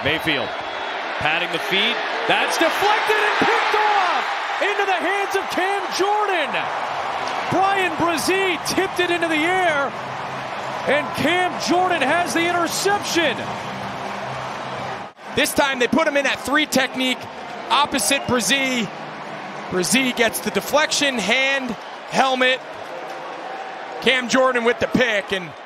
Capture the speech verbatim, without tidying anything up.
Mayfield patting the feet. That's deflected and picked off into the hands of Cam Jordan. Brian Bresee tipped it into the air, and Cam Jordan has the interception. This time they put him in at three technique, opposite Bresee. Bresee gets the deflection, hand, helmet. Cam Jordan with the pick, and